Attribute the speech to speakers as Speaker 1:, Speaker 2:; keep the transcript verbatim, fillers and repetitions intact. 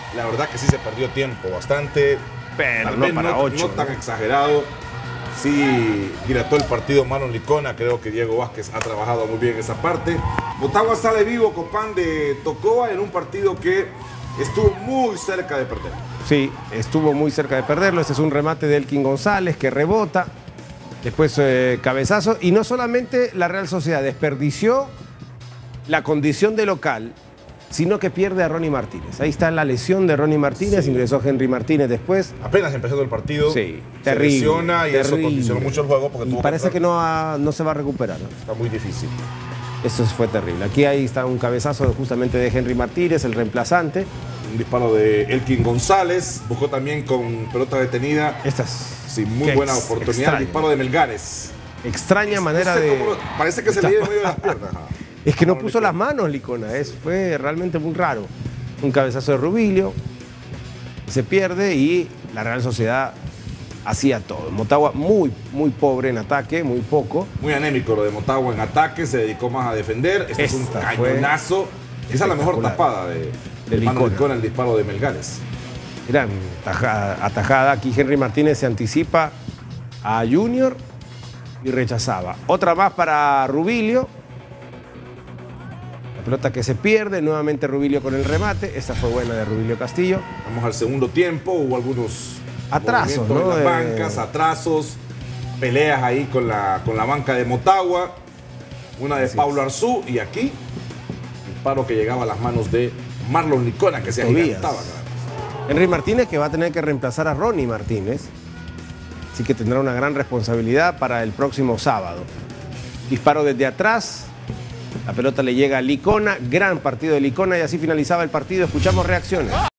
Speaker 1: la verdad que sí se perdió tiempo bastante.
Speaker 2: Pero
Speaker 1: Tal
Speaker 2: no
Speaker 1: vez
Speaker 2: para
Speaker 1: no,
Speaker 2: ocho.
Speaker 1: no tan exagerado. Sí, dilató el partido Marlon Licona. Creo que Diego Vázquez ha trabajado muy bien esa parte. Motagua sale vivo, Copán, de Tocoa en un partido que estuvo muy cerca de perder.
Speaker 2: Sí, estuvo muy cerca de perderlo. Este es un remate de Elkin González que rebota. Después eh, cabezazo. Y no solamente la Real Sociedad desperdició la condición de local, sino que pierde a Ronnie Martínez. Ahí está la lesión de Ronnie Martínez, sí. Ingresó Henry Martínez después.
Speaker 1: Apenas empezando el partido,
Speaker 2: sí,
Speaker 1: se
Speaker 2: terrible,
Speaker 1: lesiona y
Speaker 2: terrible.
Speaker 1: eso condicionó mucho el juego. Porque
Speaker 2: y
Speaker 1: tuvo
Speaker 2: parece
Speaker 1: que,
Speaker 2: que no, ha, no se va a recuperar.
Speaker 1: Está muy difícil.
Speaker 2: Eso fue terrible. Aquí ahí está un cabezazo justamente de Henry Martínez, el reemplazante.
Speaker 1: Un disparo de Elkin González, buscó también con pelota detenida.
Speaker 2: Estas.
Speaker 1: Sí, muy buena oportunidad.
Speaker 2: Extraño.
Speaker 1: Disparo de Melgares.
Speaker 2: Extraña
Speaker 1: es,
Speaker 2: manera
Speaker 1: no sé
Speaker 2: de...
Speaker 1: Cómo, parece que se le dio en medio de las piernas.
Speaker 2: Es que no puso las manos Licona, es, fue realmente muy raro. Un cabezazo de Rubilio, se pierde y la Real Sociedad hacía todo. Motagua muy, muy pobre en ataque, muy poco.
Speaker 1: Muy anémico lo de Motagua en ataque, se dedicó más a defender. Este
Speaker 2: Esta
Speaker 1: es un cañonazo. Esa es la mejor tapada de, de Licona. Licona, el disparo de Melgares.
Speaker 2: Gran atajada, atajada. Aquí Henry Martínez se anticipa a Junior y rechazaba. Otra más para Rubilio. La pelota que se pierde, nuevamente Rubilio con el remate. Esta fue buena de Rubilio Castillo.
Speaker 1: Vamos al segundo tiempo, hubo algunos
Speaker 2: atrasos, ¿no?
Speaker 1: en las
Speaker 2: de...
Speaker 1: bancas, atrasos, peleas ahí con la, con la banca de Motagua. Una de Así Pablo es. Arzú y aquí el paro que llegaba a las manos de Marlon Licona, que se agigantaba.
Speaker 2: Henry Martínez, que va a tener que reemplazar a Ronnie Martínez. Así que tendrá una gran responsabilidad para el próximo sábado. Disparo desde atrás. La pelota le llega a Licona. Gran partido de Licona y así finalizaba el partido. Escuchamos reacciones.